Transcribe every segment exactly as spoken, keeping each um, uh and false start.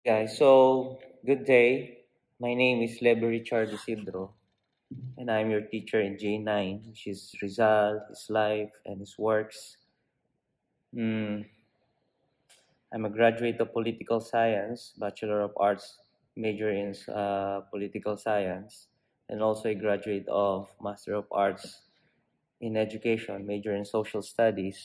Guys, so good day. My name is LEVY Richard Isidro, and I'm your teacher in J nine, which is Rizal, his life, and his works. Mm, I'm a graduate of Political Science, Bachelor of Arts, major in uh, Political Science, and also a graduate of Master of Arts in Education, major in Social Studies.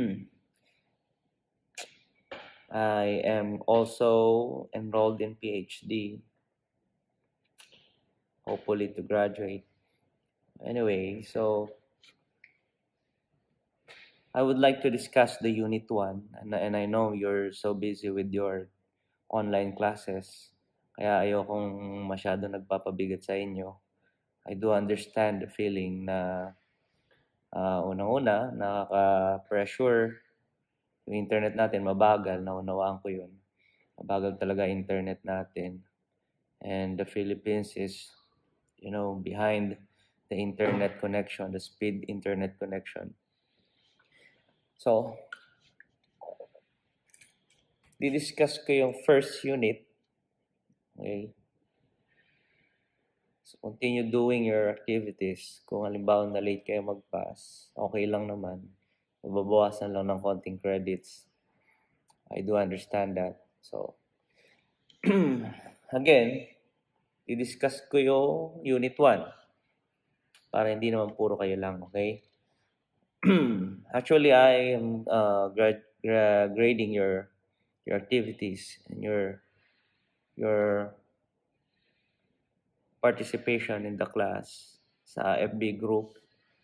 I am also enrolled in PhD, hopefully to graduate. Anyway, so I would like to discuss the Unit one, and, and I know you're so busy with your online classes, kaya ayokong masyado nagpapabigat sa inyo. I do understand the feeling na uh, unang-una, nakaka-pressure yung internet natin, mabagal, naunawaan ko yun. Mabagal talaga internet natin. And the Philippines is, you know, behind the internet connection, the speed internet connection. So, di-discuss ko yung first unit. Okay? So, continue doing your activities. Kung halimbawa na late kayo mag-pass, okay lang naman. Mababawasan lang ng konting credits. I do understand that. So, again, i-discuss ko yung Unit one. Para hindi naman puro kayo lang, okay? Actually, I am uh, grad gra grading your your activities and your your participation in the class sa F B group.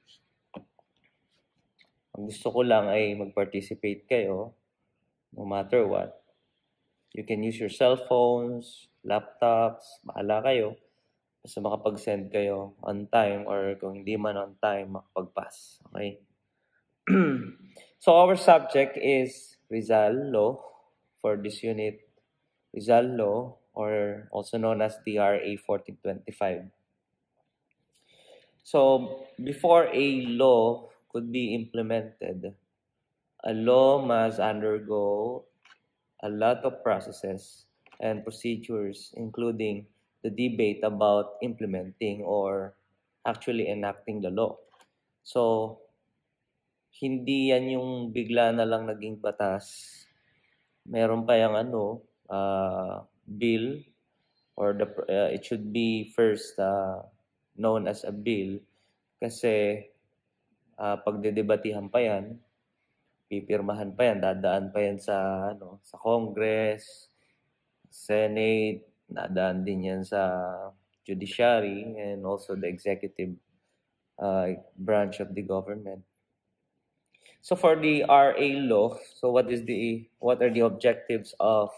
Ang gusto ko lang ay mag-participate kayo no matter what. You can use your cell phones, laptops, bahala kayo. Basta makapag-send kayo on time or kung hindi man on time, makapag-pass. Okay? So our subject is Rizal Law for this unit. Rizal Law, or also known as D R A fourteen twenty-five. So before a law could be implemented, a law must undergo a lot of processes and procedures, including the debate about implementing or actually enacting the law. So, hindi yan yung bigla na lang naging batas. Meron pa yung ano, uh, bill, or the uh, it should be first uh, known as a bill kasi uh, pagdedebatihan pa yan, pipirmahan pa yan, dadaan pa yan sa ano, sa Congress, Senate, dadaan din yan sa judiciary and also the executive uh, branch of the government. So for the R A law, so what is the what are the objectives of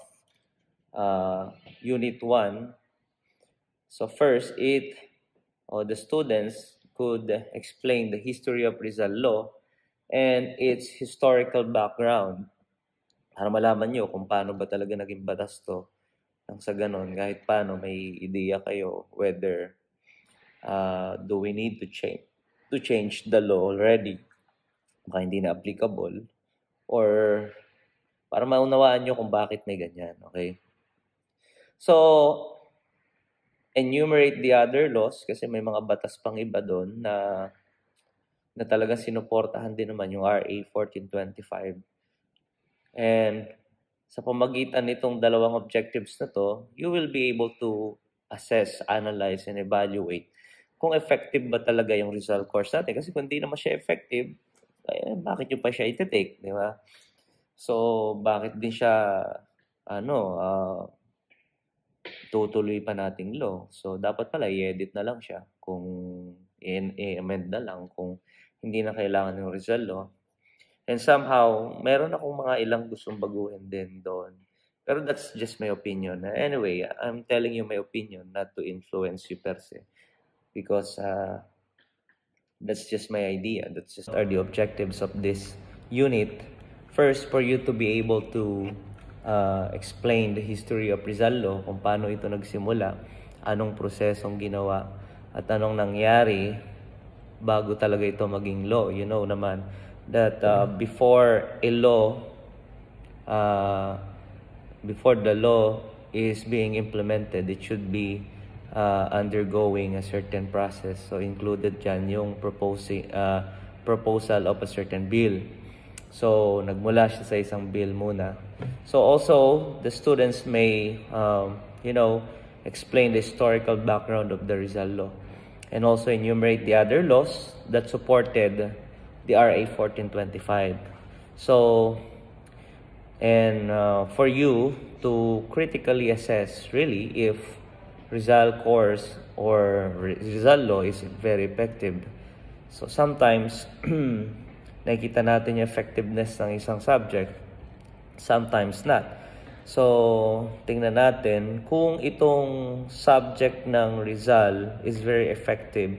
uh, Unit one? So first, it or the students could explain the history of Rizal law and its historical background para malaman nyo kung paano ba talaga naging batas to. Nang sa ganon, kahit paano may ideya kayo whether uh, do we need to change to change the law already, baka hindi na applicable, or para maunawaan nyo kung bakit may ganyan, okay? So, enumerate the other laws kasi may mga batas pang iba doon na na talaga sinuportahan din naman yung R A fourteen twenty-five. And sa pamagitan nitong dalawang objectives na to, you will be able to assess, analyze, and evaluate kung effective ba talaga yung Rizal course natin. Kasi kung hindi naman siya effective, eh, bakit nyo pa siya iti-take, di ba? So, bakit din siya, ano, uh, tutuloy pa nating law? So, dapat pala i-edit na lang siya kung i-amend na lang kung hindi na kailangan ng Rizal law. And somehow, meron akong mga ilang gustong baguhin din doon. Pero that's just my opinion. Anyway, I'm telling you my opinion, not to influence you per se. Because uh, that's just my idea. That's just are the objectives of this unit. First, for you to be able to uh, explain the history of Rizal law, kung paano ito nagsimula, anong prosesong ginawa, at anong nangyari bago talaga ito maging law. You know naman that uh, before a law, uh, before the law is being implemented, it should be uh, undergoing a certain process. So included dyan yung proposing, uh, proposal of a certain bill. So nagmula siya sa isang bill muna. So also, the students may, um, you know, explain the historical background of the Rizal Law and also enumerate the other laws that supported the R A fourteen twenty-five. So, and uh, for you to critically assess really if Rizal course or Rizal Law is very effective. So sometimes, nakikita natin yung effectiveness ng isang subject, sometimes not. So, tingnan natin kung itong subject ng Rizal is very effective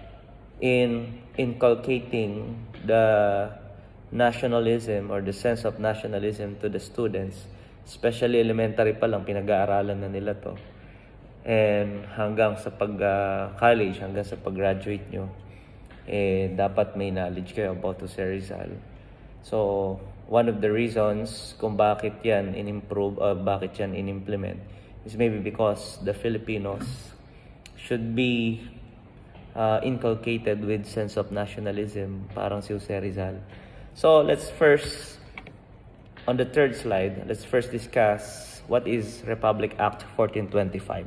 in inculcating the nationalism or the sense of nationalism to the students. Especially elementary pa lang, pinag-aaralan na nila to. And hanggang sa pag-college, uh, hanggang sa pag-graduate nyo, eh, dapat may knowledge kayo about to Sir Rizal. So, one of the reasons kung bakit yan in-improve, uh, bakit yan in-implement is maybe because the Filipinos should be uh, inculcated with sense of nationalism, parang si Jose Rizal. So, let's first, on the third slide, let's first discuss what is Republic Act fourteen twenty-five.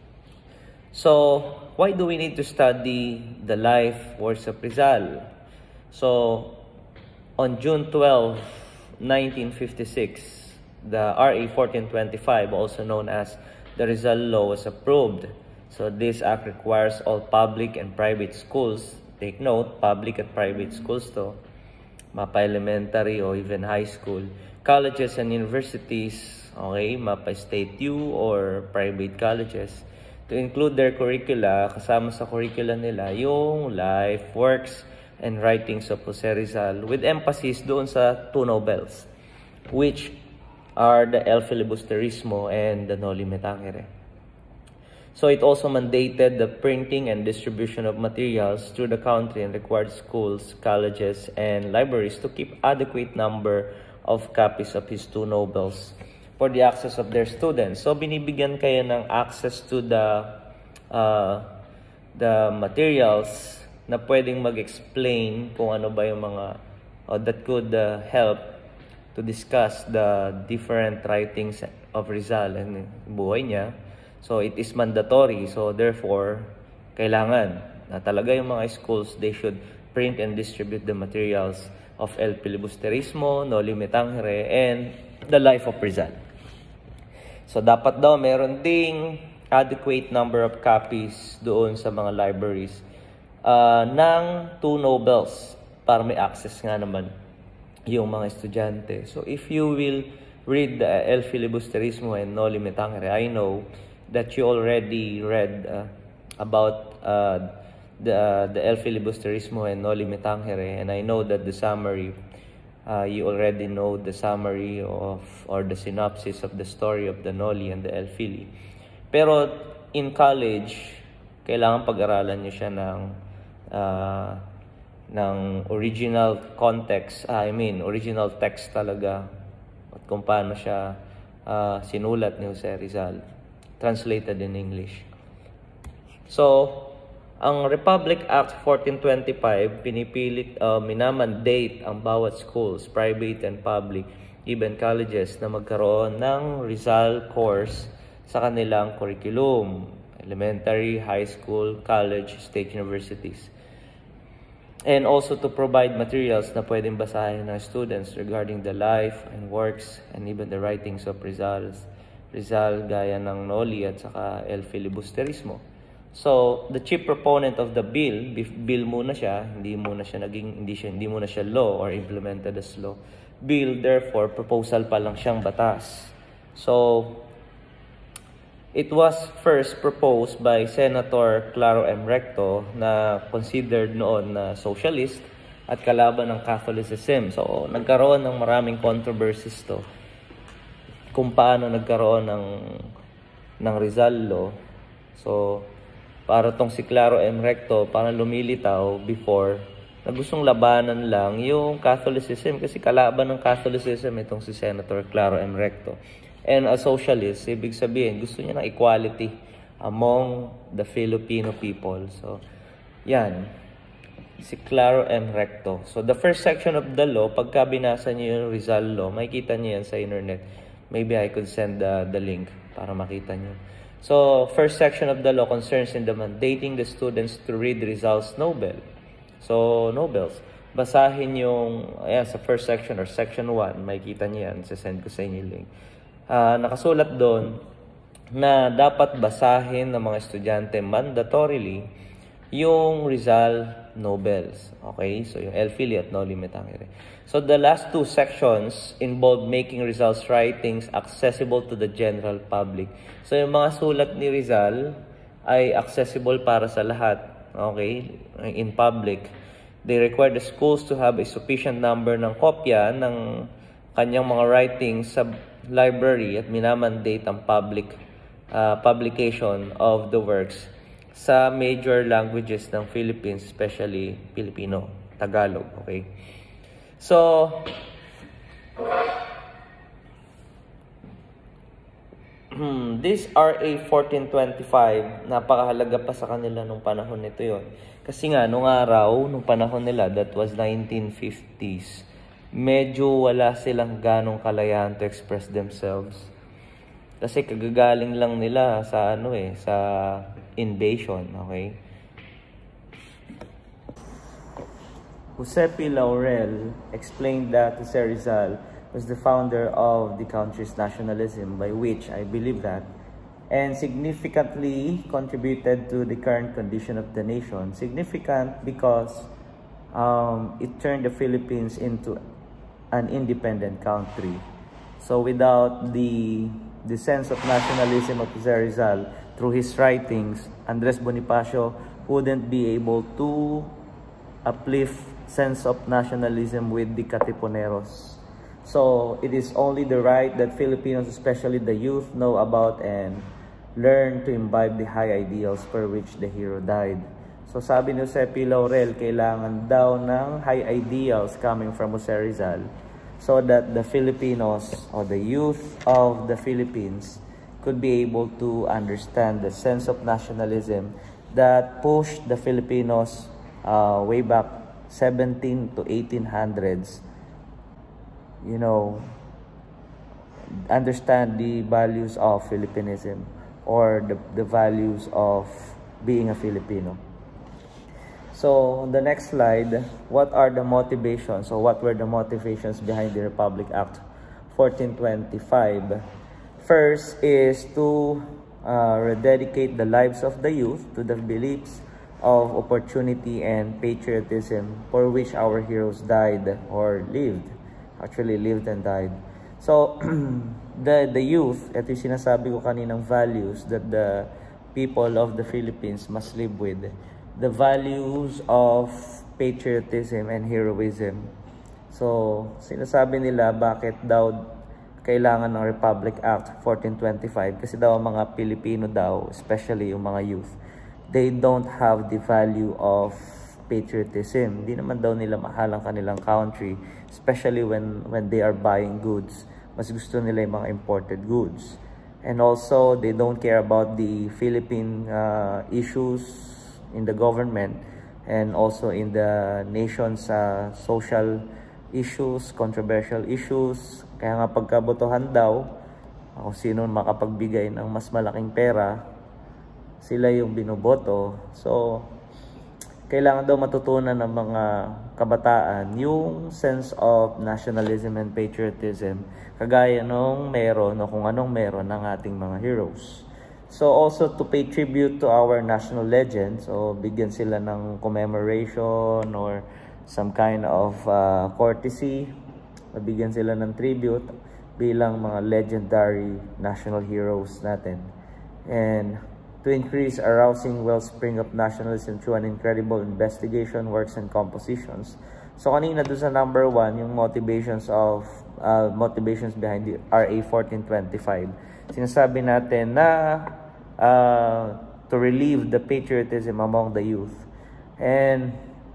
So, why do we need to study the life, works of Rizal? So, on June twelfth, nineteen fifty-six, the R A fourteen twenty-five, also known as the Rizal Law, was approved. So, this act requires all public and private schools, take note, public and private schools to, mapa elementary or even high school, colleges and universities, okay, mapa state U or private colleges, to include their curricula, kasama sa curricula nila, yung life, works, and writings of Jose Rizal, with emphasis doon sa two novels, which are the El Filibusterismo and the Noli Me Tangere. So it also mandated the printing and distribution of materials through the country and required schools, colleges, and libraries to keep adequate number of copies of his two novels for the access of their students. So binibigyan kayo ng access to the uh, the materials na pwedeng mag-explain kung ano ba yung mga uh, that could uh, help to discuss the different writings of Rizal and buhay niya. So it is mandatory. So therefore, kailangan na talaga yung mga schools, they should print and distribute the materials of El Filibusterismo, Noli Me Tangere, and the life of Rizal. So dapat daw meron ding adequate number of copies doon sa mga libraries uh, ng two novels para may access nga naman yung mga estudyante. So if you will read the El Filibusterismo and Noli Me Tangere, I know that you already read uh, about uh, the uh, the El Filibusterismo and Noli Me Tangere, and I know that the summary, uh, you already know the summary of or the synopsis of the story of the Noli and the El Fili. Pero in college, kailangan pag-aralan niyo siya ng uh, ng original context, I mean original text talaga, at kung paano siya uh, sinulat ni Jose Rizal, translated in English. So, ang Republic Act fourteen twenty-five, pinipilit, uh, minamandate ang bawat schools, private and public, even colleges, na magkaroon ng Rizal course sa kanilang curriculum, elementary, high school, college, state universities. And also to provide materials na pwedeng basahin ng students regarding the life and works and even the writings of Rizal's Rizal, gaya ng Noli at saka El Filibusterismo. So, the chief proponent of the bill, bill muna siya, hindi muna siya naging, hindi siya, hindi muna siya law or implemented as law. Bill, therefore, proposal pa lang siyang batas. So, it was first proposed by Senator Claro M. Recto, na considered noon na socialist at kalaban ng Catholicism. So, nagkaroon ng maraming controversies to kung paano nagkaroon ng ng Rizal Law. So, para tong si Claro M. Recto, parang lumilitaw before na gustong labanan lang yung Catholicism kasi kalaban ng Catholicism itong si Senator Claro M. Recto. And a socialist, ibig sabihin, gusto niya ng equality among the Filipino people. So, yan. Si Claro M. Recto. So, the first section of the law, pagka binasa niyo yung Rizal Law, makikita niyo yan sa internet. Maybe I could send the, the link para makita niyo. So, first section of the law concerns in the mandating the students to read Rizal's Nobel. So, Nobels. Basahin yung, ayan, sa first section or section one, makikita niyo yan. Sasend ko sa inyo yung link. Uh, nakasulat doon na dapat basahin ng mga estudyante mandatorily yung Rizal Nobels. Okay? So, yung El Fili at No Limit Angere. So, the last two sections involve making Rizal's writings accessible to the general public. So, yung mga sulat ni Rizal ay accessible para sa lahat. Okay? In public. They require the schools to have a sufficient number ng kopya ng kanyang mga writings sa library at minamandate ang public uh, publication of the works sa major languages ng Philippines, especially Filipino, Tagalog, okay? So, hmm, this R A fourteen twenty-five, napakahalaga pa sa kanila nung panahon nito yon. Kasi nga, nung araw, nung panahon nila, that was nineteen fifties, medyo wala silang ganong kalayahan to express themselves. Kasi kagagaling lang nila sa ano eh, sa invasion, okay? Jose P. Laurel explained that Jose Rizal was the founder of the country's nationalism, by which I believe that, and significantly contributed to the current condition of the nation. Significant because um, it turned the Philippines into an independent country. So without the the sense of nationalism of Jose Rizal through his writings, Andres Bonifacio wouldn't be able to uplift sense of nationalism with the Katipuneros. So it is only the right that Filipinos, especially the youth, know about and learn to imbibe the high ideals for which the hero died. So sabi ni Jose P. Laurel, kailangan daw ng high ideals coming from Jose Rizal so that the Filipinos or the youth of the Philippines could be able to understand the sense of nationalism that pushed the Filipinos uh, way back seventeen to eighteen hundreds, you know, understand the values of Filipinism or the, the values of being a Filipino. So, on the next slide, what are the motivations or what were the motivations behind the Republic Act fourteen twenty-five? First is to uh, rededicate the lives of the youth to the beliefs of opportunity and patriotism for which our heroes died or lived. Actually, lived and died. So, the, the youth, ito yung sinasabi ko kaninang values that the people of the Philippines must live with. The values of patriotism and heroism. So, sinasabi nila bakit daw kailangan ng Republic Act fourteen twenty-five kasi daw ang mga Pilipino daw, especially yung mga youth, they don't have the value of patriotism. Hindi naman daw nila mahal ang kanilang country, especially when when they are buying goods. Mas gusto nila yung mga imported goods. And also, they don't care about the Philippine uh, issues in the government and also in the nation's uh, social issues, controversial issues. Kaya nga pagkabotohan daw, kung sino makapagbigay ng mas malaking pera, sila yung binoboto. So, kailangan daw matutunan ng mga kabataan yung sense of nationalism and patriotism, kagaya nung meron o kung anong meron ng ating mga heroes. So also to pay tribute to our national legends, o bigyan sila ng commemoration or some kind of uh, courtesy, bigyan sila ng tribute bilang mga legendary national heroes natin. And to increase arousing wellspring of nationalism through an incredible investigation, works, and compositions. So kanina doon sa number one, yung motivations of uh, motivations behind the R A fourteen twenty-five. Sinasabi natin na uh, to relieve the patriotism among the youth. And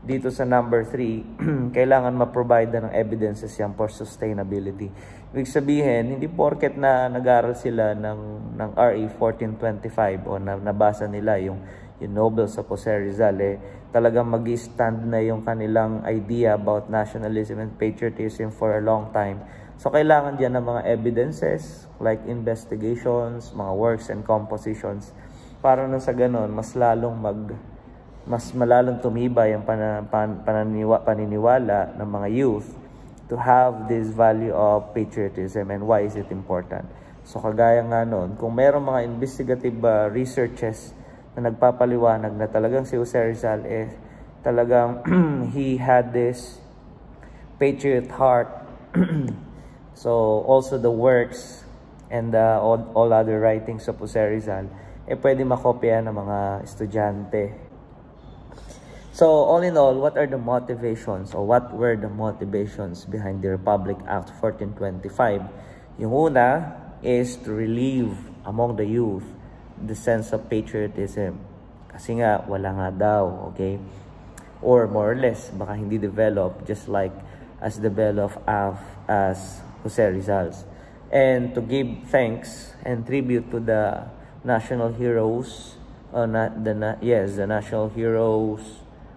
dito sa number three, kailangan ma-provide ng evidences yan for sustainability. Ibig sabihin, hindi porket na nag-aral sila ng, ng R A fourteen twenty-five o na, nabasa nila yung, yung Nobel sa Jose Rizal, eh, talagang mag-stand na yung kanilang idea about nationalism and patriotism for a long time. So, kailangan dyan ng mga evidences like investigations, mga works and compositions para na sa ganon, mas lalong mag mas malalong tumibay ang pan, pan, pananiwa, paniniwala ng mga youth to have this value of patriotism and why is it important. So kagaya nga nun, kung mayroong mga investigative uh, researches na nagpapaliwanag na talagang si Jose Rizal eh talagang he had this patriot heart. So also the works and uh, all, all other writings of Jose Rizal eh pwede makopya ng mga estudyante. So, all in all, what are the motivations or what were the motivations behind the Republic Act fourteen twenty-five? Yung una is to relieve among the youth the sense of patriotism. Kasi nga, wala nga daw, okay? Or more or less, baka hindi develop just like as developed as, as Jose Rizal's. And to give thanks and tribute to the national heroes, uh, na, the, na, yes, the national heroes,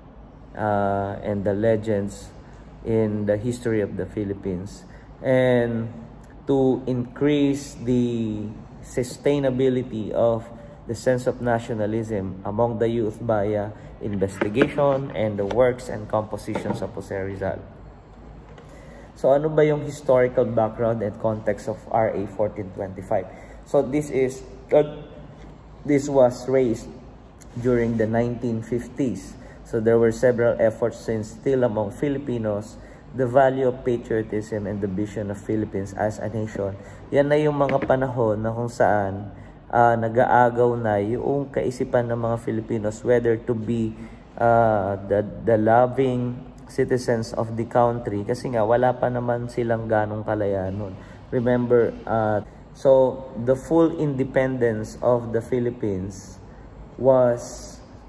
Uh, and the legends in the history of the Philippines, and to increase the sustainability of the sense of nationalism among the youth via investigation and the works and compositions of Jose Rizal. So ano ba yung historical background and context of R A fourteen twenty-five? So this is uh, this was raised during the nineteen fifties. So there were several efforts to instill among Filipinos the value of patriotism and the vision of Philippines as a nation. Yan na yung mga panahon na kung saan uh, nag-aagaw na yung kaisipan ng mga Filipinos whether to be uh, the, the loving citizens of the country. Kasi nga wala pa naman silang ganong kalaya nun. Remember, uh, so the full independence of the Philippines was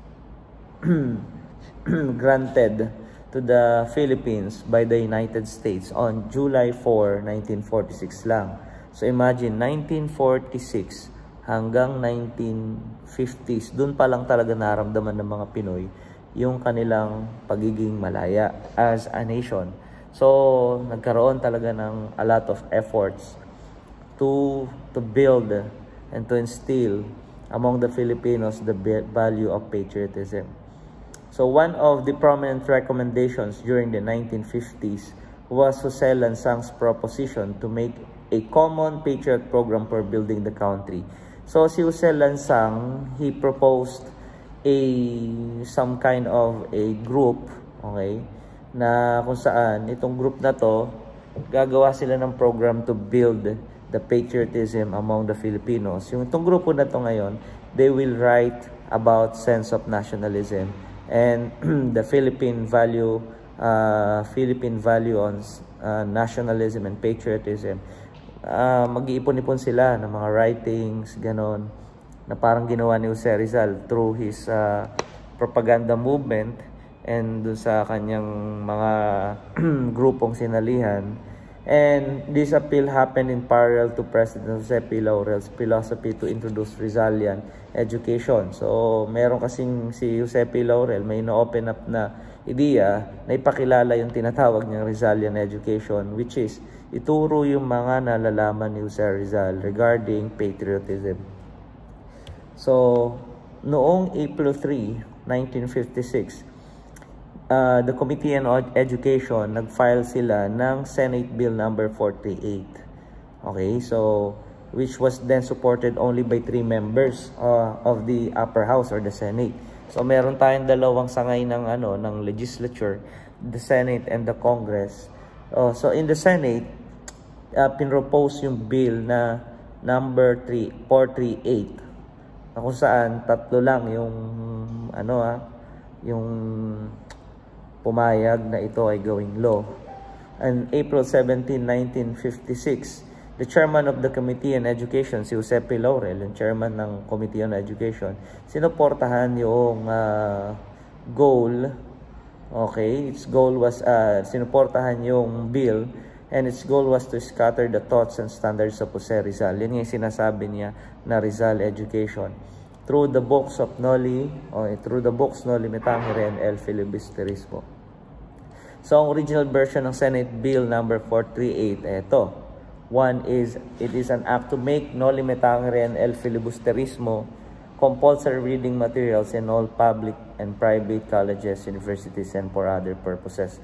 granted to the Philippines by the United States on July fourth, nineteen forty-six lang. So imagine, nineteen forty-six hanggang nineteen fifties, dun pa lang talaga naramdaman ng mga Pinoy yung kanilang pagiging malaya as a nation. So nagkaroon talaga ng a lot of efforts to, to build and to instill among the Filipinos the value of patriotism. So one of the prominent recommendations during the nineteen fifties was Jose Lansang's proposition to make a common patriot program for building the country. So si Jose Lansang, he proposed a some kind of a group, okay, na kung saan itong group na to, gagawa sila ng program to build the patriotism among the Filipinos. Yung itong grupo na to ngayon, they will write about sense of nationalism and the Philippine value, uh, Philippine value on uh, nationalism and patriotism. Uh, mag-iipon-ipon sila ng mga writings, ganon, na parang ginawa ni Jose Rizal through his uh, propaganda movement and dun sa kanyang mga grupong sinalihan. And this appeal happened in parallel to President Jose P. Laurel's philosophy to introduce Rizalian education. So, meron kasing si Jose P. Laurel, may na-open up na idea na ipakilala yung tinatawag niyang Rizalian education, which is ituro yung mga nalalaman ni Jose Rizal regarding patriotism. So, noong April third, nineteen fifty-six, Uh, the Committee on Education, nag-file sila ng Senate Bill number forty-eight. Okay, so, which was then supported only by three members uh, of the upper house or the Senate. So, meron tayong dalawang sangay ng, ano, ng legislature, the Senate and the Congress. Uh, so, in the Senate, uh, pinropose yung bill na number four thirty-eight. Na kung saan, tatlo lang yung, ano ah, yung pumayag na ito ay gawing law. On April seventeenth, nineteen fifty-six, the chairman of the Committee on Education, si Jose P. Laurel, yung chairman ng Committee on Education, sinuportahan yung uh, goal Okay, its goal was, uh, sinuportahan yung bill, and its goal was to scatter the thoughts and standards of Jose Rizal. Yan yung sinasabi niya na Rizal education. Through the books of Noli, or through the books Noli Me Tangere and El Filibusterismo. So, ang original version ng Senate Bill number four thirty-eight, eto. One is, it is an act to make Noli Me Tangere and El Filibusterismo compulsory reading materials in all public and private colleges, universities, and for other purposes.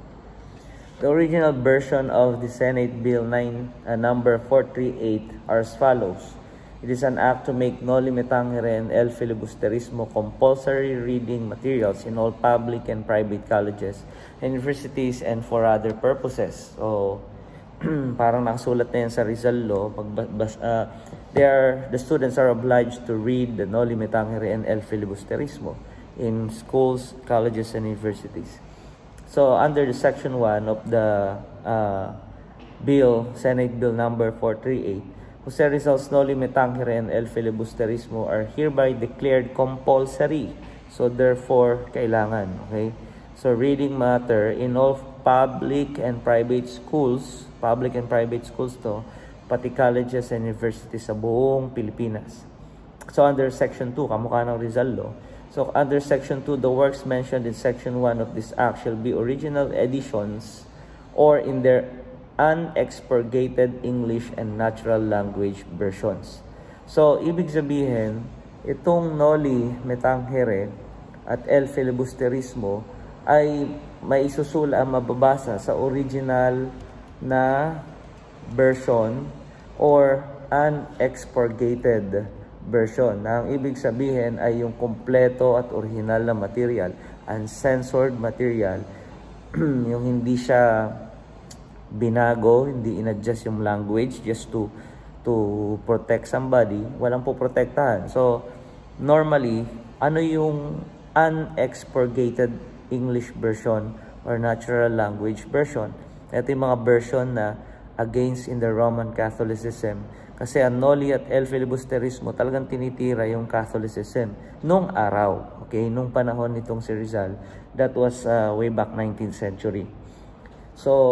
The original version of the Senate Bill nine, uh, number four thirty-eight are as follows. It is an act to make Noli Me Tangere and El Filibusterismo compulsory reading materials in all public and private colleges, universities, and for other purposes. So, parang nakasulat na yan sa Rizal Law. Pag, bas, uh, they are, the students are obliged to read the Noli Me Tangere and El Filibusterismo in schools, colleges, and universities. So, under the section one of the uh, bill, Senate Bill number four thirty-eight, Jose Rizal's Noli Me Tangere and El Filibusterismo are hereby declared compulsory. So, therefore, kailangan. Okay? So, reading matter in all public and private schools, public and private schools to, pati colleges and universities sa buong Pilipinas. So, under Section two, kamukha ng Rizal Law. So, under Section two, the works mentioned in Section one of this act shall be original editions or in their unexpurgated English and natural language versions. So, ibig sabihin, itong Noli Me Tangere at El Filibusterismo ay maisusula, mababasa sa original na version or unexpurgated version. Na ang ibig sabihin ay yung kompleto at original na material, uncensored material, yung hindi siya binago, hindi inadjust yung language just to to protect somebody, walang po protektahan. So, normally, ano yung unexpurgated English version or natural language version? Ito yung mga version na against in the Roman Catholicism. Kasi ang Noli at El Filibusterismo talagang tinitira yung Catholicism nung araw, okay, nung panahon nitong si Rizal. That was uh, way back nineteenth century. So,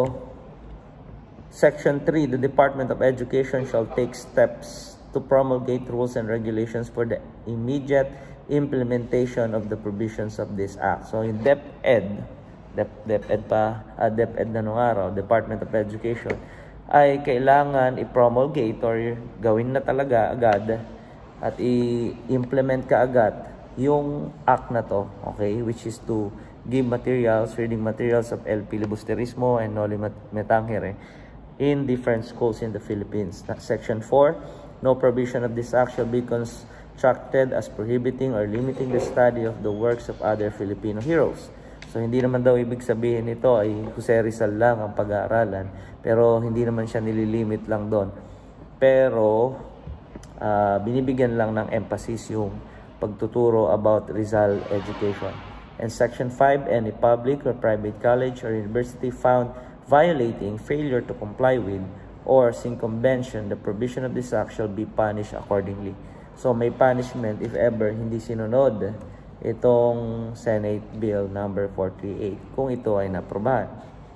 Section three, the Department of Education shall take steps to promulgate rules and regulations for the immediate implementation of the provisions of this act. So, in DepEd, Dep DepEd pa, uh, DepEd na nung araw, Department of Education, ay kailangan i-promulgate or gawin na talaga agad at i-implement ka agad yung act na to, okay, which is to give materials, reading materials of El Filibusterismo and Noli Me Tangere in different schools in the Philippines. Section four, no provision of this act shall be constructed as prohibiting or limiting the study of the works of other Filipino heroes. So, hindi naman daw ibig sabihin nito ay Jose Rizal lang ang pag-aaralan, pero hindi naman siya nililimit lang doon. Pero, uh, binibigyan lang ng emphasis yung pagtuturo about Rizal education. And Section five, any public or private college or university found violating, failure to comply with, or circumvention the provision of this act shall be punished accordingly. So, may punishment if ever hindi sinunod itong Senate Bill number four thirty-eight kung ito ay naprobahan.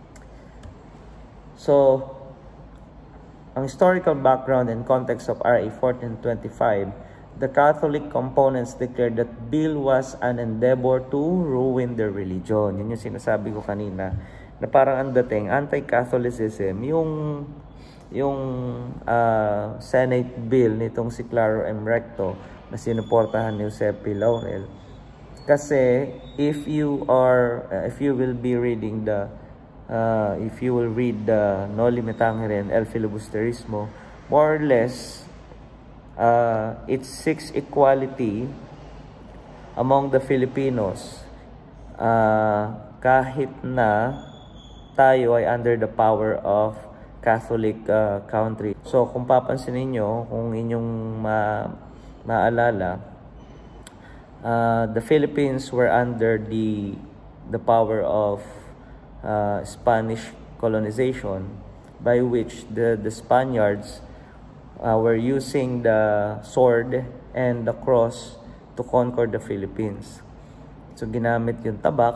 So, ang historical background and context of R A fourteen twenty-five, the Catholic components declared that bill was an endeavor to ruin their religion. Yun yung sinasabi ko kanina, na parang ang dating anti-Catholicism yung yung uh, Senate bill nitong si Claro M. Recto na sinuportahan ni Jose P. Laurel. Kasi if you are uh, if you will be reading the uh, if you will read the Noli Me Tangere and El Filibusterismo, more or less uh, it seeks equality among the Filipinos uh, kahit na tayo ay under the power of Catholic uh, country. So, kung papansin niyo, kung inyong ma maalala, uh, the Philippines were under the the power of uh, Spanish colonization, by which the the Spaniards uh, were using the sword and the cross to conquer the Philippines. So, ginamit yung tabak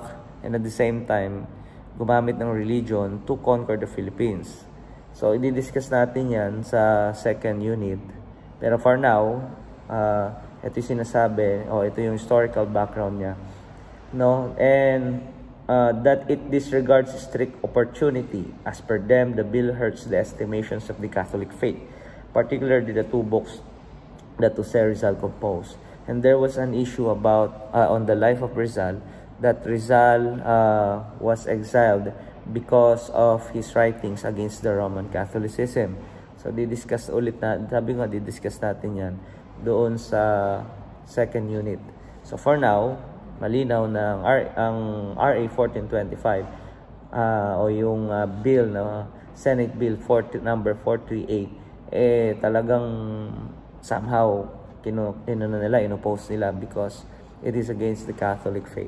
and at the same time, gumamit ng religion to conquer the Philippines. So, i-discuss natin yan sa second unit. Pero for now, uh, ito yung sinasabi, o oh, ito yung historical background niya. No? And uh, that it disregards strict opportunity. As per them, the bill hurts the estimations of the Catholic faith, particularly the two books that Jose Rizal composed. And there was an issue about, uh, on the life of Rizal, that Rizal uh, was exiled because of his writings against the Roman Catholicism. So, di-discuss ulit na, sabi nga, di-discuss natin yan doon sa second unit. So, for now, malinaw na ang, R, ang R A fourteen twenty-five uh, o yung uh, bill na Senate Bill forty, number four thirty-eight, eh, talagang somehow, kino, kino na nila, inoppose nila because it is against the Catholic faith.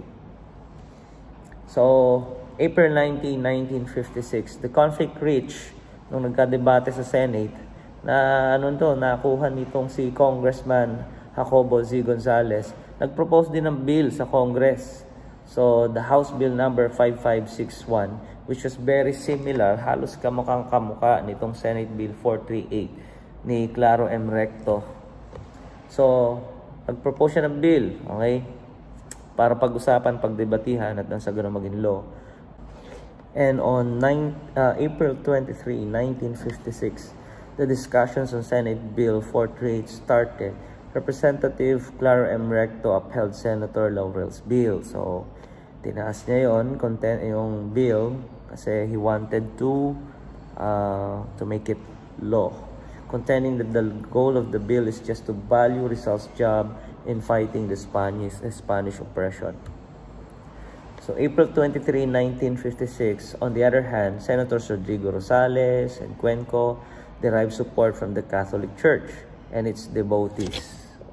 So, April nineteenth, nineteen fifty-six, the conflict reached nung nagkadebate sa Senate na ano to, nakuha nitong si Congressman Jacobo Z. Gonzales. Nag-propose din ng bill sa Congress. So, the House Bill number five five six one, which was very similar, halos kamukhang kamuka nitong Senate Bill four thirty-eight ni Claro M. Recto. So, nag-propose siya ng bill, okay? Para pag-usapan, pagdebatihan at nang sa ganun maging law. And on nine, uh, April twenty-third, nineteen fifty-six, the discussions on Senate Bill four thirty-eight started. Representative Claro M. Recto upheld Senator Laurel's bill. So, tinaas niya yun, content yung bill, kasi he wanted to uh, to make it law. Contending that the goal of the bill is just to value Rizal's job in fighting the Spanish, the Spanish oppression. So, April twenty-third, nineteen fifty-six, on the other hand, Senators Rodrigo Rosales and Cuenco derived support from the Catholic Church and its devotees.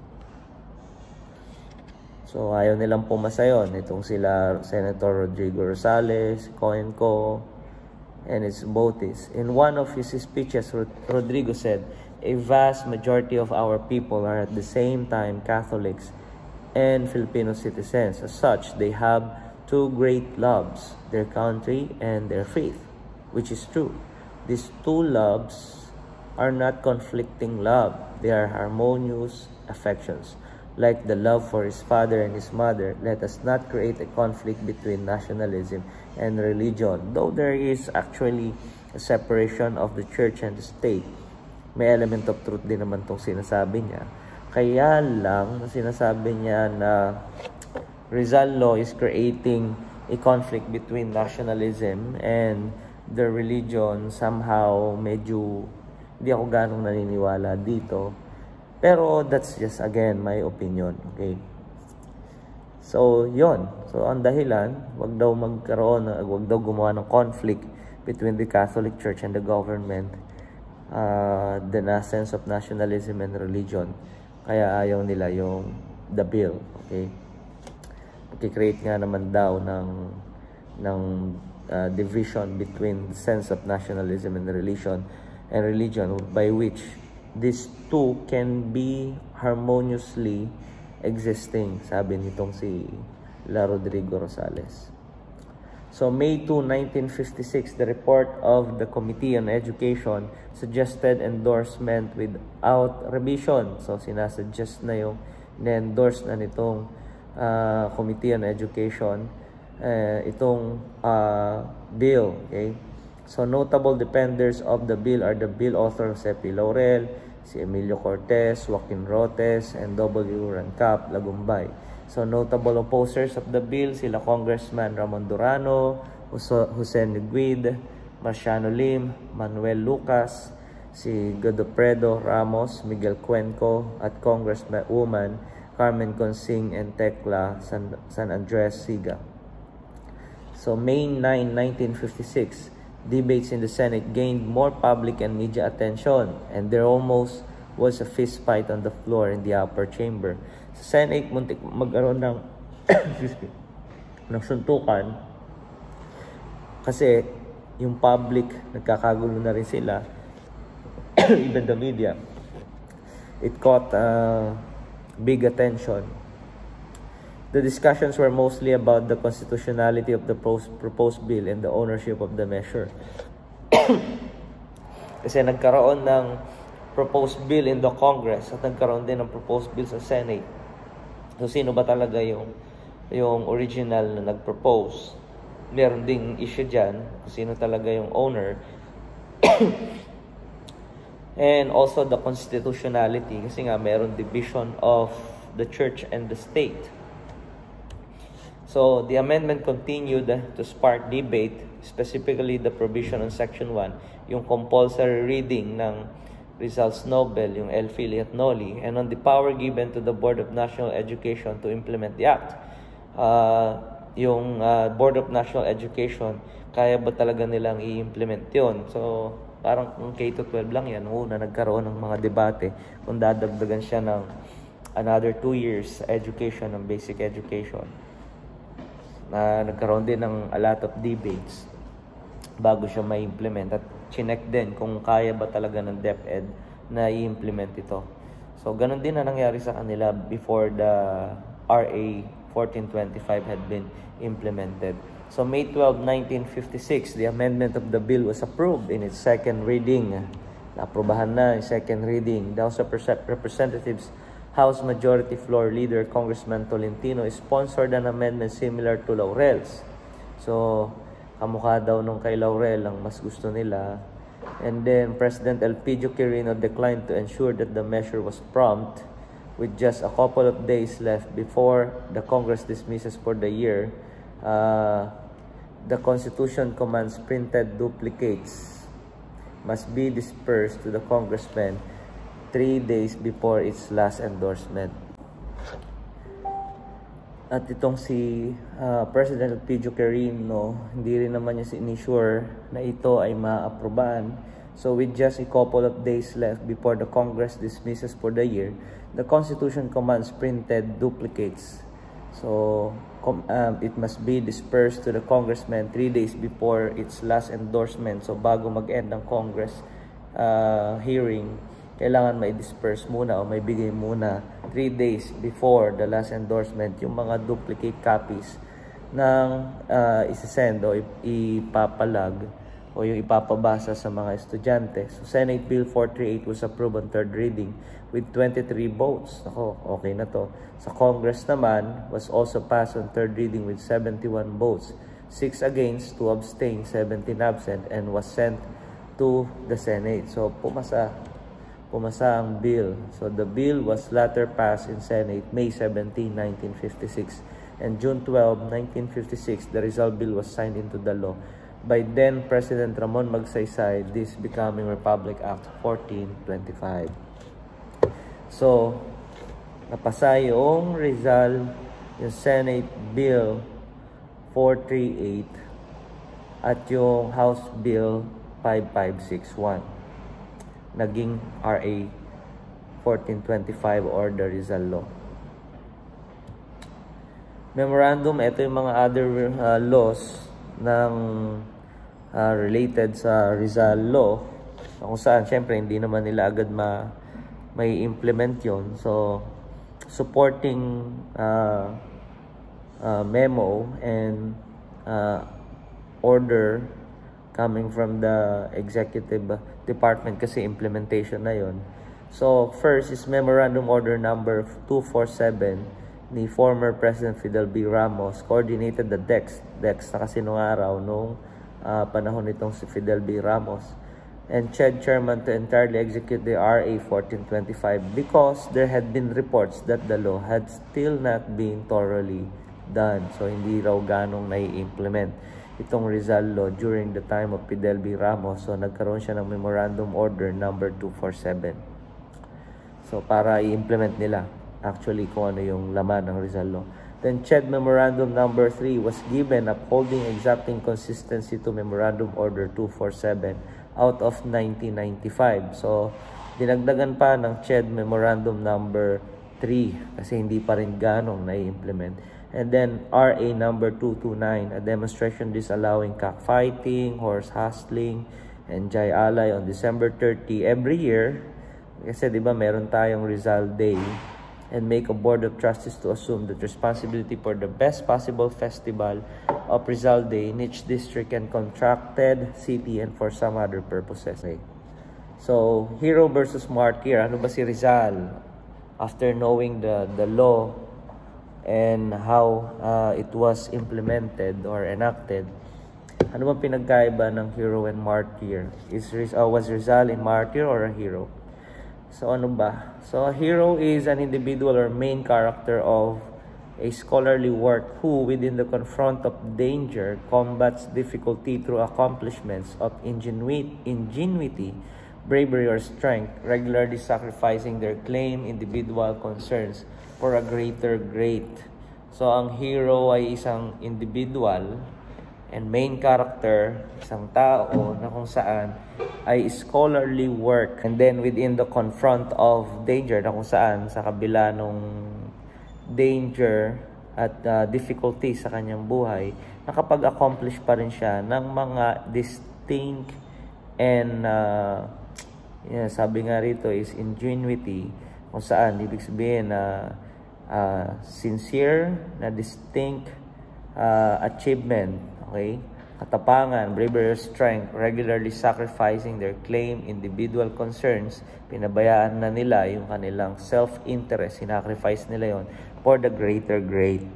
So, ayaw nilang pumasa yun. Itong sila, Senator Rodrigo Rosales, Cuenco, and its devotees. In one of his speeches, Rodrigo said, "A vast majority of our people are at the same time Catholics and Filipino citizens. As such, they have two great loves, their country and their faith," which is true. These two loves are not conflicting love. They are harmonious affections. Like the love for his father and his mother, let us not create a conflict between nationalism and religion. Though there is actually a separation of the church and the state, may element of truth din naman itong sinasabi niya. Kaya lang, sinasabi niya na Rizal law is creating a conflict between nationalism and the religion. Somehow, medyo hindi ako ganong naniniwala dito. Pero that's just, again, my opinion. Okay? So, yon. So, ang dahilan, wag daw magkaroon, wag daw gumawa ng conflict between the Catholic Church and the government. Uh, the sense of nationalism and religion. Kaya ayaw nila yung the bill. Okay? I-create nga naman daw ng, ng uh, division between the sense of nationalism and religion and religion by which these two can be harmoniously existing, sabi nitong si La Rodrigo Rosales. So, May second, nineteen fifty-six, the report of the Committee on Education suggested endorsement without revision. So, sinasuggest na yung na-endorse na nitong uh, Committee on Education uh, itong uh, bill. Okay? So, notable defenders of the bill are the bill author Jose P. Laurel, si Emilio Cortez, Joaquin Rotes, and W. Rancap Lagumbay. So, notable opposers of the bill, sila Congressman Ramon Durano, Jose Neguid, Marciano Lim, Manuel Lucas, si Godofredo Ramos, Miguel Cuenco, at Congresswoman Carmen Consing and Tecla San, San Andres Siga. So, May ninth, nineteen fifty-six, debates in the Senate gained more public and media attention, and there almost was a fist fight on the floor in the upper chamber. Sa Senate, muntik magkaroon ng ng suntukan kasi yung public nagkakagulo na rin sila. Even the media, it caught uh, big attention. The discussions were mostly about the constitutionality of the proposed bill and the ownership of the measure. Kasi nagkaroon ng proposed bill in the Congress at nagkaroon din ng proposed bill sa Senate. So, sino ba talaga yung, yung original na nag-propose? Meron ding issue dyan kung sino talaga yung owner. And also the constitutionality, kasi nga meron division of the church and the state. So, the amendment continued to spark debate, specifically the provision on Section one, yung compulsory reading ng Rizal'S Nobel, yung El Filiat Noli, and on the power given to the Board of National Education to implement the act. Uh, yung uh, Board of National Education, kaya ba talaga nilang i-implement yun? So, parang kung K to twelve lang yan, una nagkaroon ng mga debate kung dadagdagan siya ng another two years education, ng basic education. Na nagkaroon din ng a lot of debates bago siya ma-implement at chinek din kung kaya ba talaga ng DepEd na i-implement ito. So, ganun din na nangyari sa kanila before the R A fourteen twenty-five had been implemented. So, May twelfth, nineteen fifty-six, the amendment of the bill was approved in its second reading. Naaprubahan na yung second reading. The House of Representatives House Majority Floor Leader Congressman Tolentino sponsored an amendment similar to Laurel's. So, kamukha daw nung kay Laurel ang mas gusto nila. And then, President Elpidio Quirino declined to ensure that the measure was prompt. With just a couple of days left before the Congress dismisses for the year, uh, the Constitution commands printed duplicates must be dispersed to the congressmen three days before its last endorsement. At itong si uh, President Elpidio Quirino, hindi rin naman niya sinisure na ito ay ma-aprobahan. So with just a couple of days left before the Congress dismisses for the year, the Constitution commands printed duplicates. So um, it must be dispersed to the congressmen three days before its last endorsement. So bago mag-end ng Congress uh, hearing, kailangan may disperse muna o may bigay muna three days before the last endorsement yung mga duplicate copies ng uh, isasend o ipapalag o yung ipapabasa sa mga estudyante. So, Senate Bill four thirty-eight was approved on third reading with twenty-three votes. Ako, okay na to. Sa Congress naman, was also passed on third reading with seventy-one votes. six against, two abstain, seventeen absent, and was sent to the Senate. So, pumasa. Pumasa ang bill. So, the bill was later passed in Senate May seventeenth, nineteen fifty-six. And June twelfth, nineteen fifty-six, the Rizal bill was signed into the law by then President Ramon Magsaysay, this becoming Republic Act fourteen twenty-five. So, napasa yung Rizal, yung Senate Bill four thirty-eight at yung House Bill five five six one. Naging R A fourteen twenty-five or the Rizal Law. Memorandum, ito yung mga other uh, laws ng uh, related sa Rizal Law. Kung saan, syempre, hindi naman nila agad ma may implement yon. So, supporting uh, uh, memo and uh, order coming from the executive department kasi implementation na yon. So, first is Memorandum Order number two forty-seven ni former President Fidel B. Ramos, coordinated the D E X. D E X na kasi nung araw, nung uh, panahon nitong si Fidel B. Ramos. And C H E D Chairman to entirely execute the R A fourteen twenty-five because there had been reports that the law had still not been thoroughly done. So, hindi raw ganong nai-implement itong Rizal Law during the time of Fidel B. Ramos. So, nagkaroon siya ng Memorandum Order number two forty-seven. So, para i-implement nila actually kung ano yung laman ng Rizal Law. Then, C H E D Memorandum number three was given upholding exacting consistency to Memorandum Order two forty-seven out of nineteen ninety-five. So, dinagdagan pa ng C H E D Memorandum number three kasi hindi pa rin ganong nai-implement. And then, R A number two twenty-nine, a demonstration disallowing cockfighting, horse hustling, and Jai Alay on December thirtieth every year. Kasi, di ba, meron tayong Rizal Day. and make a board of trustees to assume that responsibility for the best possible festival of Rizal Day in each district and contracted city and for some other purposes. Okay. So, hero versus martyr. Ano ba si Rizal? After knowing the, the law and how uh, it was implemented or enacted, ano ba pinagkaiba ng hero and martyr? Is, uh, was Rizal a martyr or a hero? So, ano ba? So, a hero is an individual or main character of a scholarly work who, within the confront of danger, combats difficulty through accomplishments of ingenuity, ingenuity bravery or strength, regularly sacrificing their claim, individual concerns for a greater great. So, ang hero ay isang individual and main character, isang tao na kung saan ay scholarly work. And then, within the confront of danger, na kung saan sa kabila nung danger at uh, difficulty sa kanyang buhay, nakapag-accomplish pa rin siya ng mga distinct and uh, yeah, sabi nga rito is ingenuity, kung saan ibig sabihin na uh, uh, sincere na distinct uh, achievement, okay, katapangan, bravery, strength, regularly sacrificing their claim, individual concerns, pinabayaan na nila yung kanilang self-interest, sinacrifice nila yon for the greater great.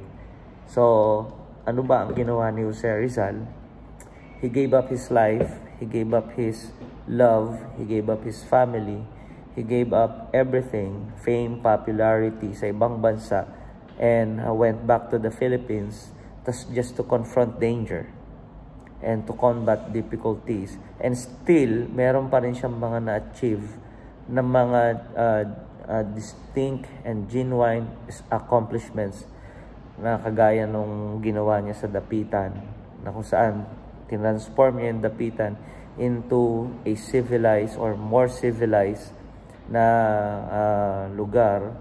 So, ano ba ang ginawa ni Jose Rizal? He gave up his life, he gave up his love, he gave up his family, he gave up everything, fame, popularity sa ibang bansa, and uh, went back to the Philippines just to confront danger and to combat difficulties. And still, meron pa rin siyang mga na-achieve na mga uh, uh, distinct and genuine accomplishments na kagaya nung ginawa niya sa Dapitan, na kung saan tinransform niya yung Dapitan into a civilized or more civilized na uh, lugar,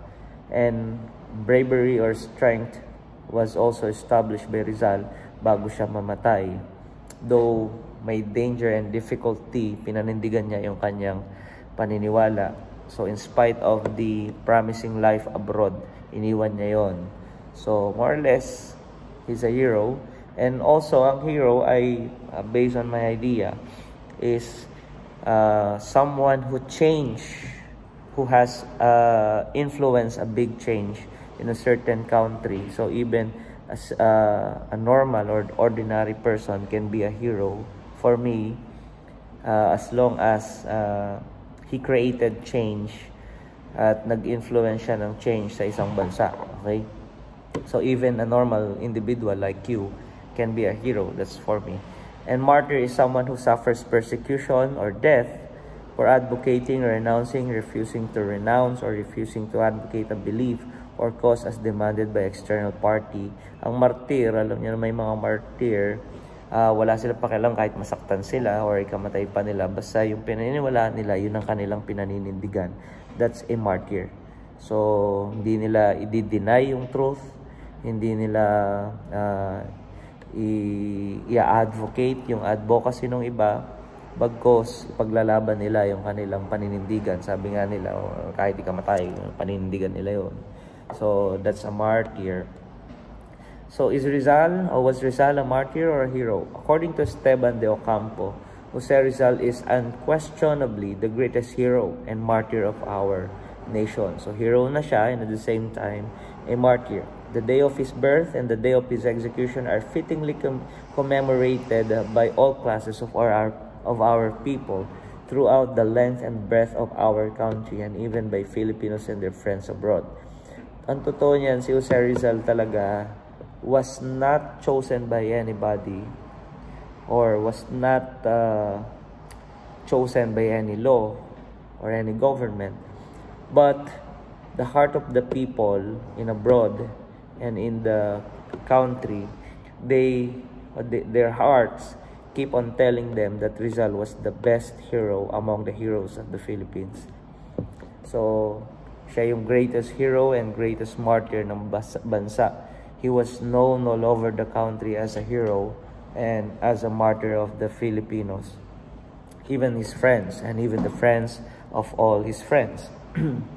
and bravery or strength was also established by Rizal bago siya mamatay. Though may danger and difficulty, pinanindigan niya yung kanyang paniniwala. So in spite of the promising life abroad, iniwan niya yon. So more or less, he's a hero. And also, ang hero ay, uh, based on my idea, is uh, someone who change, who has uh, influenced a big change in a certain country. So even as uh, a normal or ordinary person can be a hero for me, uh, as long as uh, he created change at nag-influence siya ng change sa isang bansa. Okay? So even a normal individual like you can be a hero. That's for me. And martyr is someone who suffers persecution or death for advocating, renouncing, refusing to renounce, or refusing to advocate a belief or cause as demanded by external party. Ang martyr, alam niyo na may mga martyr, uh, wala sila pakialam kahit masaktan sila or ikamatay pa nila. Basta yung pinaniniwalaan nila, yun ang kanilang pinaninindigan. That's a martyr. So, hindi nila i-deny yung truth, hindi nila uh, i-advocate yung advocacy ng iba, bagkos paglalaban nila yung kanilang paninindigan. Sabi nga nila, oh, kahit ikamatay, paninindigan nila yon. So that's a martyr. So is Rizal, or was Rizal a martyr or a hero? According to Esteban de Ocampo, Jose Rizal is unquestionably the greatest hero and martyr of our nation. So hero na siya, and at the same time a martyr. The day of his birth and the day of his execution are fittingly com commemorated by all classes of our, of our people throughout the length and breadth of our country, and even by Filipinos and their friends abroad. Ang totoo niyan, si Jose Rizal talaga was not chosen by anybody or was not uh, chosen by any law or any government, but the heart of the people in abroad and in the country, they, they their hearts keep on telling them that Rizal was the best hero among the heroes of the Philippines. So, siya yung greatest hero and greatest martyr ng bansa. He was known all over the country as a hero and as a martyr of the Filipinos. Even his friends and even the friends of all his friends.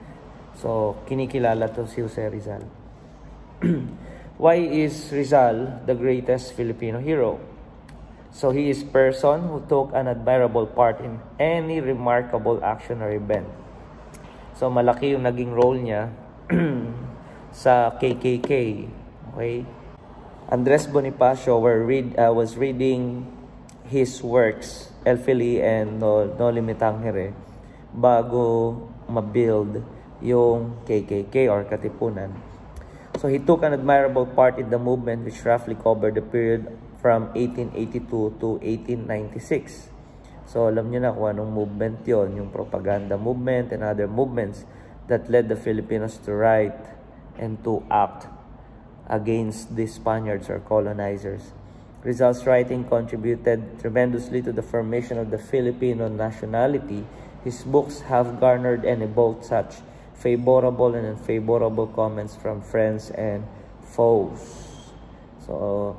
So, kinikilala to si Jose Rizal. Why is Rizal the greatest Filipino hero? So, he is person who took an admirable part in any remarkable action or event. So, malaki yung naging role niya sa K K K. Okay? Andres Bonifacio were read, uh, was reading his works, El Fili and No, no Limitangere, bago ma-build yung K K K or Katipunan. So he took an admirable part in the movement which roughly covered the period from eighteen eighty-two to eighteen ninety-six. So alam niyo na kung anong movement yon, yung propaganda movement and other movements that led the Filipinos to write and to act against the Spaniards or colonizers. Rizal's writing contributed tremendously to the formation of the Filipino nationality. His books have garnered and evoked such favorable and unfavorable comments from friends and foes. So,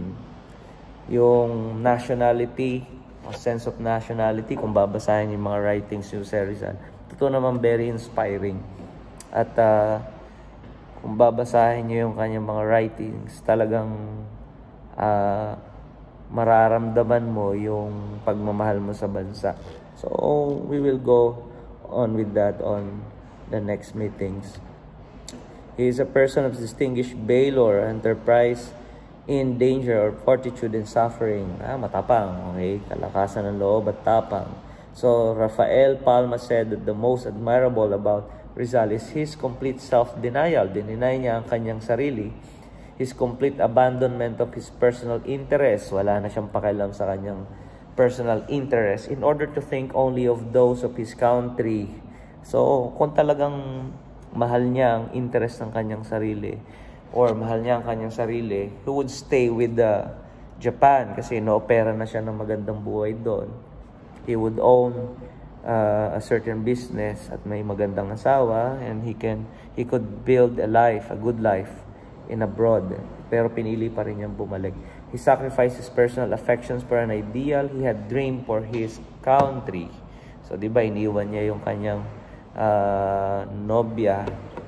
yung nationality, o sense of nationality, kung babasahin yung mga writings ni Jose Rizal, totoo naman very inspiring. At uh, kung babasahin nyo yung kanyang mga writings, talagang uh, mararamdaman mo yung pagmamahal mo sa bansa. So, we will go on with that on the next meetings. He is a person of distinguished valor, enterprise in danger, or fortitude in suffering. Ah, matapang, okay? Kalakasan ng loob at tapang. So, Rafael Palma said that the most admirable about Rizal is his complete self-denial. Dininay niya ang kanyang sarili. His complete abandonment of his personal interests. Wala na siyang pakialam sa kanyang personal interests in order to think only of those of his country. So, kung talagang mahal niya ang interest ng kanyang sarili or mahal niya ang kanyang sarili, he would stay with the Japan kasi no-opera na siya ng magandang buhay doon. He would own uh, a certain business at may magandang asawa, and he can he could build a life, a good life in abroad. Pero pinili pa rin niyang bumalik. He sacrificed his personal affections for an ideal he had dreamed for his country. So, di ba, iniwan niya yung kanyang uh, nobya.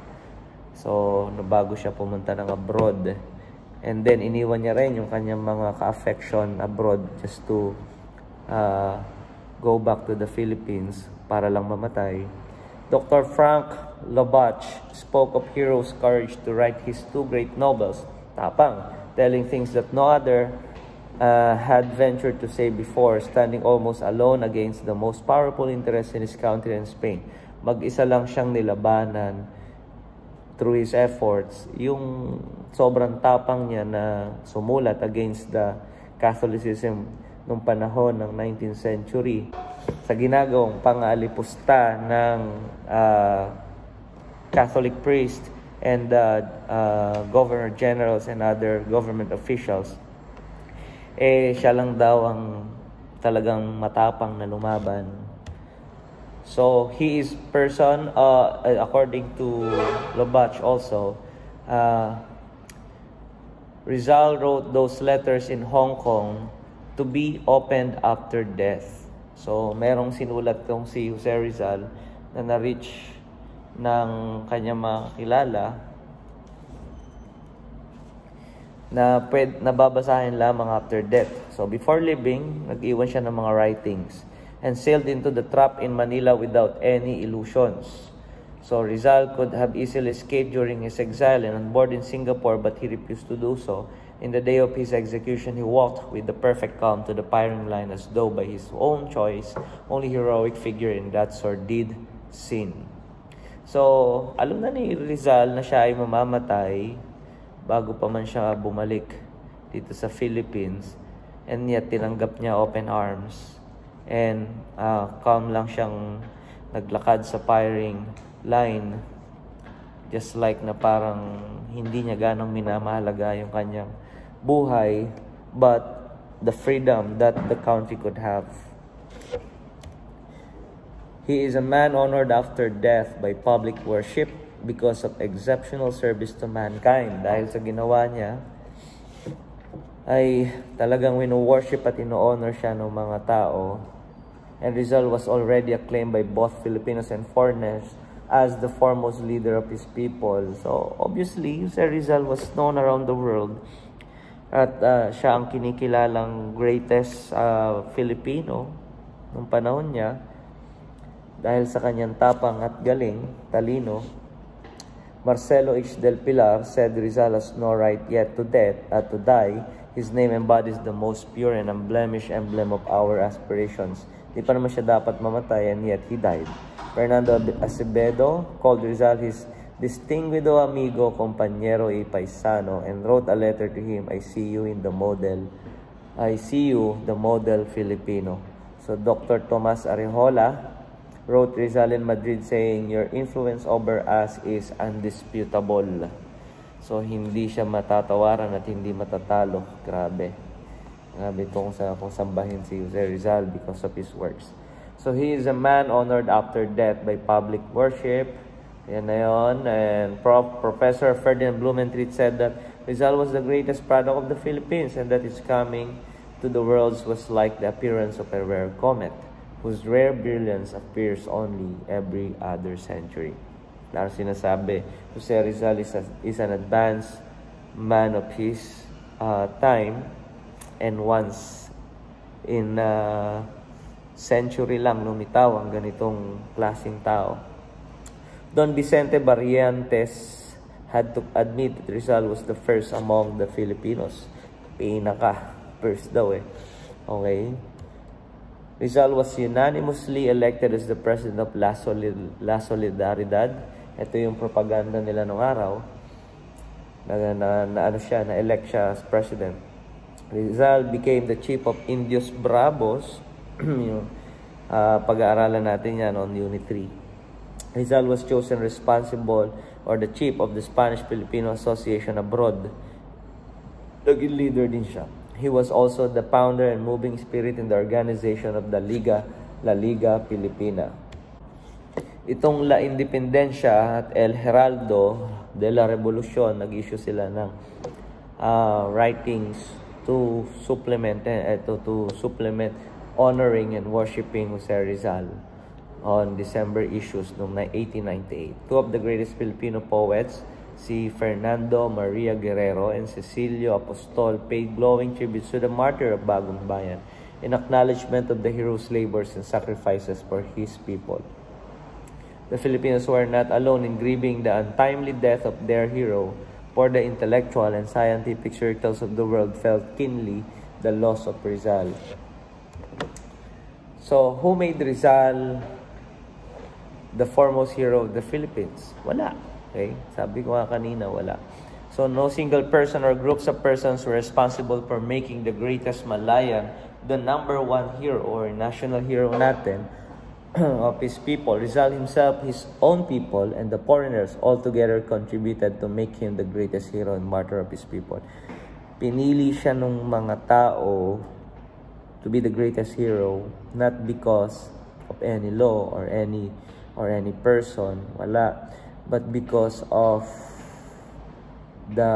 So, bago siya pumunta ng abroad. And then, iniwan niya rin yung kanyang mga ka-affection abroad just to uh, go back to the Philippines para lang mamatay. Doctor Frank Laubach spoke of heroes' courage to write his two great novels, Tapang, telling things that no other uh, had ventured to say before, standing almost alone against the most powerful interests in his country and Spain. Mag-isa lang siyang nilabanan through his efforts. Yung sobrang tapang niya na sumulat against the Catholicism nung panahon ng nineteenth century sa ginagawang pang-aalipusta ng uh, Catholic priest and uh, uh, governor generals and other government officials. Eh, siya lang daw ang talagang matapang na lumaban. So, he is person, uh, according to Laubach also, uh, Rizal wrote those letters in Hong Kong to be opened after death. So, merong sinulat tong si Jose Rizal na na-reach ng kanyang mga kilala na pwede, nababasahin lamang after death. So, before living, nag-iwan siya ng mga writings and sailed into the trap in Manila without any illusions. So, Rizal could have easily escaped during his exile and on board in Singapore, but he refused to do so. In the day of his execution, he walked with the perfect calm to the firing line as though by his own choice, only heroic figure in that sordid scene. So, alam na ni Rizal na siya ay mamamatay bago pa man siya bumalik dito sa Philippines, and yet tinanggap niya open arms and uh, calm lang siyang naglakad sa firing line, just like na parang hindi niya ganong minamahalaga yung kanyang buhay, but the freedom that the country could have. He is a man honored after death by public worship because of exceptional service to mankind. Dahil sa ginawa niya, ay talagang wino-worship at ino-honor siya ng mga tao. And Rizal was already acclaimed by both Filipinos and foreigners as the foremost leader of his people. So, obviously, Jose Rizal was known around the world at uh, siya ang kinikilalang greatest uh, Filipino nung panahon niya dahil sa kanyang tapang at galing, talino. Marcelo H. Del Pilar said Rizal has no right yet to death, uh, to die. His name embodies the most pure and unblemished emblem of our aspirations. Di pa naman siya dapat mamatay and yet he died. Fernando Acevedo called Rizal his distinguido amigo, compañero y paisano, and wrote a letter to him, I see you in the model, I see you, the model Filipino. So Doctor Tomas Arejola wrote Rizal in Madrid saying, your influence over us is undisputable. So hindi siya matatawaran at hindi matatalo. Grabe. Grabe itong sa kung sambahin si Jose Rizal because of his works. So he is a man honored after death by public worship. Yan na yun. And Prof Professor Ferdinand Blumentritt said that Rizal was the greatest product of the Philippines and that his coming to the world was like the appearance of a rare comet whose rare brilliance appears only every other century. Lalo sinasabi, Jose Rizal is, a, is an advanced man of his uh, time and once in a century lang lumitaw ang ganitong klaseng tao. Don Vicente Barrientos had to admit that Rizal was the first among the Filipinos. Pinaka, first daw eh. Okay. Rizal was unanimously elected as the president of La, Solid La Solidaridad. Ito yung propaganda nila nung araw. Na, na, na ano siya, na-elect siya as president. Rizal became the chief of Indios Bravos. Yung uh, pag-aaralan natin yan on Unit three. Rizal was chosen responsible or the chief of the Spanish-Filipino Association abroad. Naging leader din siya. He was also the founder and moving spirit in the organization of the Liga, La Liga Filipina. Itong La Independencia at El Heraldo de la Revolucion, nag-issue sila ng uh, writings to supplement, eh, to, to supplement honoring and worshiping Jose Rizal on December issues noong eighteen ninety-eight. Two of the greatest Filipino poets, si Fernando Maria Guerrero and Cecilio Apostol, paid glowing tributes to the martyr of Bagong Bayan in acknowledgement of the hero's labors and sacrifices for his people. The Filipinos were not alone in grieving the untimely death of their hero, for the intellectual and scientific circles of the world felt keenly the loss of Rizal. So, who made Rizal the foremost hero of the Philippines? Wala. Okay? Sabi ko nga kanina, wala. So, no single person or groups of persons were responsible for making the greatest Malayan the number one hero or national hero natin of his people. Rizal himself, his own people, and the foreigners all together contributed to make him the greatest hero and martyr of his people. Pinili siya nung mga tao to be the greatest hero, not because of any law or any or any person, wala, but because of the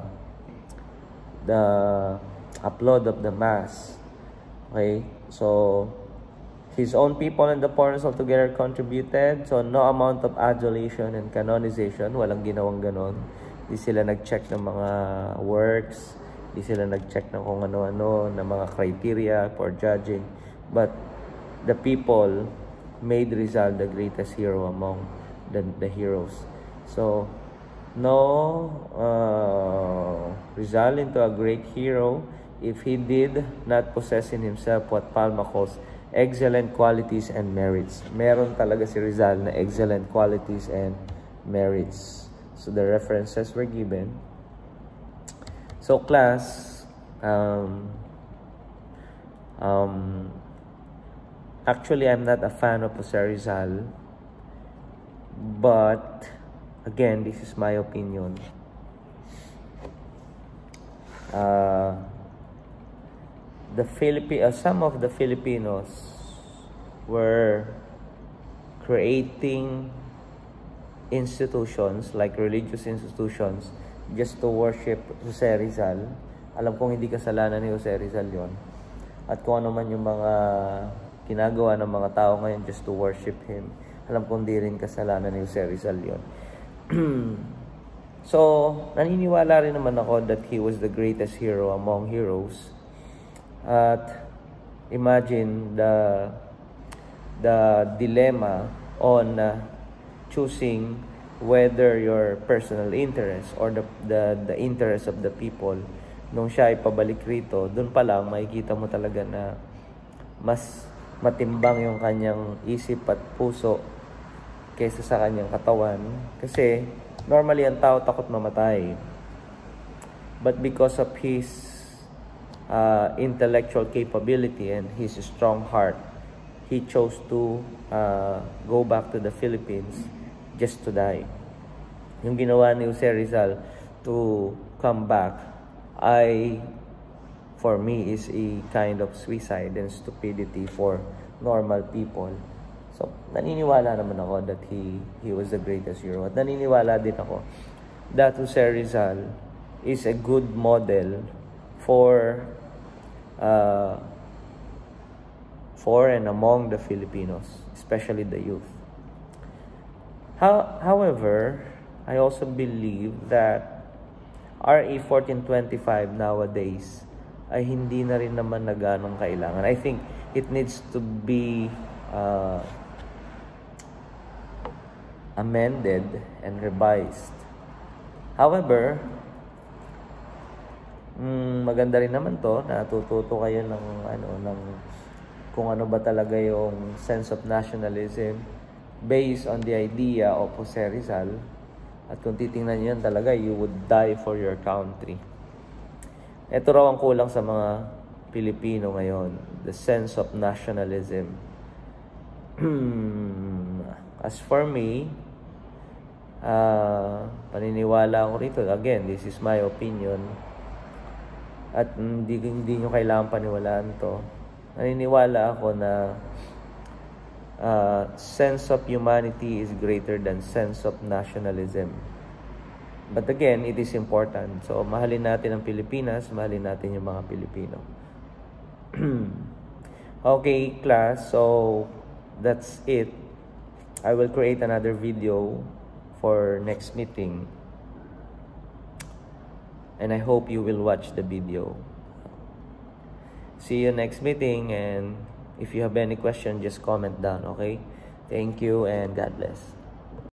the upload of the mass. Okay, so his own people and the foreigners all together contributed, so no amount of adulation and canonization, walang ginawang ganon. Di sila nag-check ng mga works, di sila nag-check ng kung ano-ano, ng mga criteria for judging, but the people made Rizal the greatest hero among the, the heroes. So, no uh, Rizal into a great hero if he did not possess in himself what Palma calls excellent qualities and merits. Meron talaga si Rizal na excellent qualities and merits. So, the references were given. So, class, um, um, actually, I'm not a fan of Jose Rizal, but again, this is my opinion. Uh, the Philippi uh, some of the Filipinos were creating institutions, like religious institutions, just to worship Jose Rizal. Alam kong hindi kasalanan ni Jose Rizal yon. At kung ano man yung mga ginagawa ng mga tao ngayon just to worship him. alam kong di rin kasalanan ni Jose Rizal yun. So, naniniwala rin naman ako that he was the greatest hero among heroes. At imagine the the dilemma on uh, choosing whether your personal interest or the, the, the interest of the people. Nung siya ay pabalik rito, dun pa lang makikita mo talaga na mas matimbang yung kanyang isip at puso kaysa sa kanyang katawan. Kasi normally ang tao takot mamatay. But because of his uh, intellectual capability and his strong heart, he chose to uh, go back to the Philippines just to die. Yung ginawa ni Jose Rizal to come back ay, for me, is a kind of suicide and stupidity for normal people. So, naniniwala naman ako that he he was the greatest hero. At naniniwala din ako that Jose Rizal is a good model for uh, for and among the Filipinos, especially the youth. How, however, I also believe that R A fourteen twenty-five nowadays ay hindi na rin naman na ganong kailangan. I think it needs to be uh, amended and revised. However, mm, maganda rin naman to, natututo kayo ng ano ng kung ano ba talaga yung sense of nationalism based on the idea of Jose Rizal. At kung titingnan niyo yan talaga, you would die for your country. Ito raw ang kulang sa mga Pilipino ngayon, the sense of nationalism. As for me, uh, paniniwala ako rito, again, this is my opinion, at hindi, hindi nyo kailangan paniwalaan to. Naniniwala ako na uh, sense of humanity is greater than sense of nationalism. But again, it is important. So, mahalin natin ang Pilipinas, mahalin natin yung mga Pilipino. Okay, class. So, that's it. I will create another video for next meeting. And I hope you will watch the video. See you next meeting, and if you have any question, just comment down, okay? Thank you and God bless.